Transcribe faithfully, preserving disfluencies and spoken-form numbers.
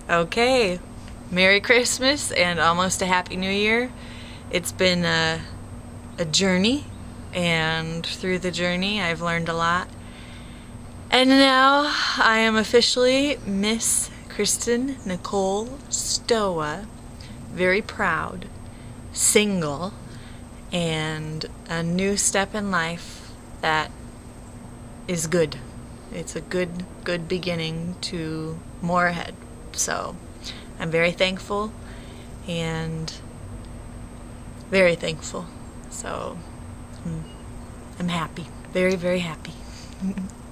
Okay, Merry Christmas and almost a Happy New Year. It's been a, a journey, and through the journey I've learned a lot. And now I am officially Miss Kristin Nicole Stowa, very proud, single, and a new step in life that is good. It's a good, good beginning to more ahead. So I'm very thankful and very thankful. So I'm happy, very, very happy.